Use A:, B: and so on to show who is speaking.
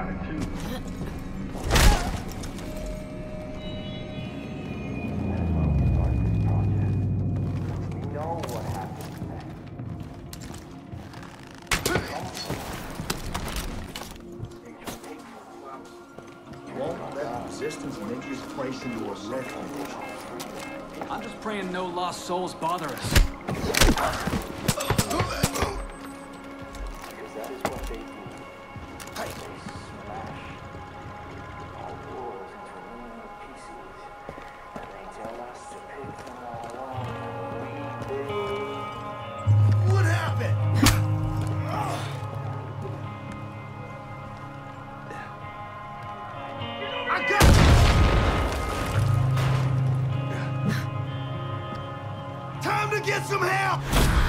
A: Won't let resistance make this place into a refuge.
B: I'm just praying no lost souls bother us.
A: Time to get some help!